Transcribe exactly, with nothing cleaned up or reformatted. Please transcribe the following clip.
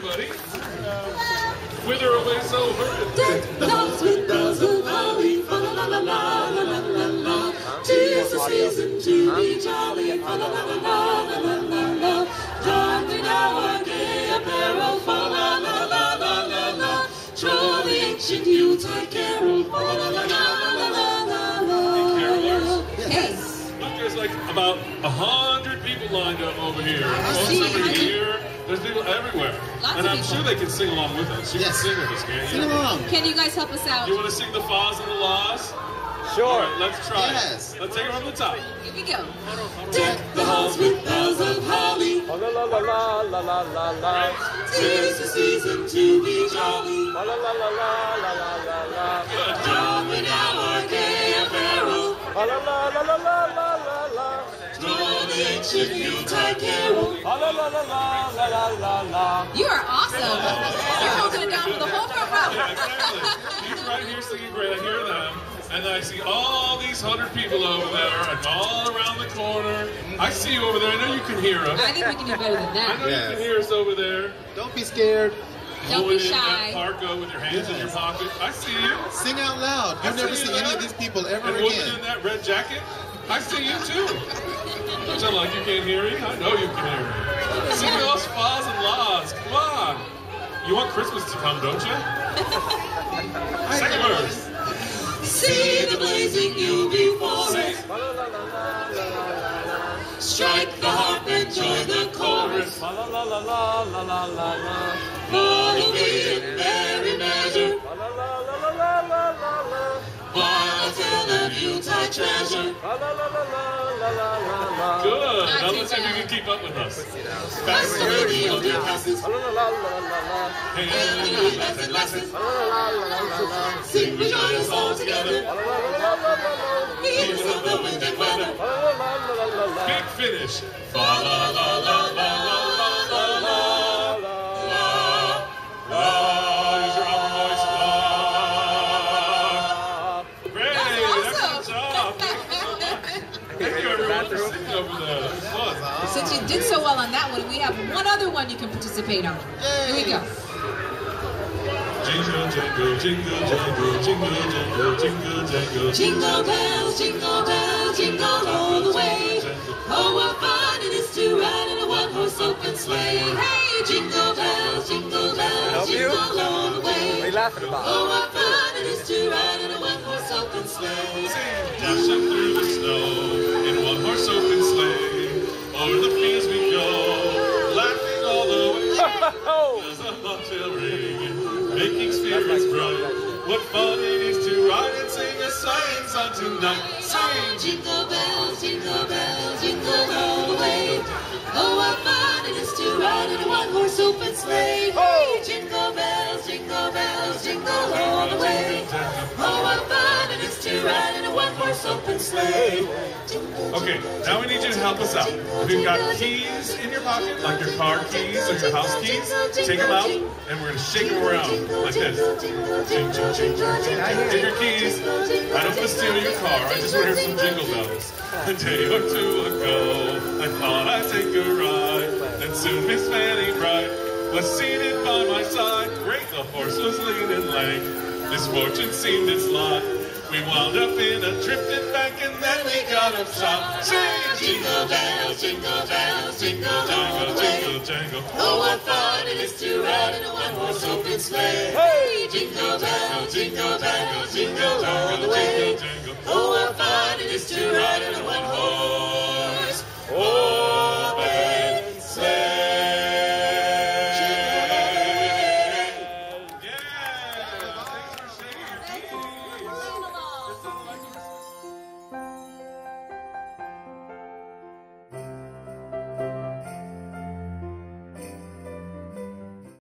everybody. Whither away so hurriedly? Deck the halls with bells of holly, fa la la la la la la la la. 'Tis the season to be jolly, fa la la la la la la la. Don we now our gay apparel, fa la la la la la la. Troll the ancient Yuletide carol, fa la la la la la la la. Carolers? Yes. Look, there's like about a hundred people lined up over here. Most see, over I see. here. There's people everywhere. Lots and of I'm people. sure they can sing along with us. You Yes. can sing with us, can't you? Sing along. Can you guys help us out? You want to sing the Fa's and the La's? Sure. All right, let's try Yes. it. Let's take it from the top. Here we go. Deck the halls with bells of holly. La la la la la la la la. 'Tis the season to be jolly. La la la la la la la la la. Don we now our gay apparel. La la la la la la la la la. Troll the ancient Yuletide carol. La la la la la la la la la. You are awesome. You're holding it down for the whole front row. Yeah, exactly. He's right here singing great. I hear them. And then I see all these hundred people over there and all around the corner. I see you over there. I know you can hear us. I think we can do better than I that. know Yes. you can hear us over there. Don't be scared. Don't Going be in shy. that parka with your hands in your Yes. pocket. I see you. Sing out loud. I You'll never see see you any there. of these people ever And woman again. in that red jacket. I see you too. Don't sound like you can't hear me. I know you can hear me. Sing those Fa's and La's. Come on. You want Christmas to come, don't you? Second verse. See the blazing Yule before Sing. us. La la la la la la la. Strike the harp and join the chorus. La la la la la la la la la. Follow me in merry measure. La la la la la la la la la. While I tell of Yuletide treasure. La la la la la la la la. Good. Not Now too let's see if you bad. can keep up with us. That's the way the old year passes. La la la la la la. And the night lessons, lessons. La la la la la la. Sing the joyous all together. La la la la la la. Heroes of the wind and weather. La la la la la la. Big finish. Fa la la la la la la la la. La. Use your upper voice. La. Great. Excellent job. Thank you, everyone, for singing over there. That was fun. Since you did so well on that one, we have one other one you can participate on. Here we go. Jingle, jingle, jingle, jangle, jingle, jangle, jingle, jangle. Jingle bells, jingle bells, jingle all the way. Oh, what fun it is to ride in a one-horse open sleigh. Hey, jingle bells, jingle bells, Help you? jingle all the What are you way. laughing about? Oh, what fun it is to ride in a one-horse open sleigh. Dashing through the snow in one horse open sleigh. Over the fields we go, laughing all the way. Bells on the hill ring, making spirits bright. What fun it is to ride and sing a sleighing song tonight. Oh, jingle bells, jingle bells, jingle all the way. Oh, what fun it is to ride in a one-horse open sleigh. Hey, jingle bells, jingle bells, jingle all the way. Oh, what fun it is to ride in a one-horse open sleigh. Okay, now we need you to help us out. If you've got keys in your pocket, like your car keys or your house keys, take them out and we're going to shake them around like this. Get your keys. I don't want to steal your car. I just want to hear some jingle bells. A day or two ago, I thought I'd take a ride. Then soon Miss Fanny Bright was seated by my side. Great, the horse was lean and lank. Misfortune seemed its lot. We wound up in a drifted bank and then we got up top. Sing jingle bells, jingle bells, jingle jangle, jingle jangle. Oh, what fun it is to ride in a one-horse open sleigh.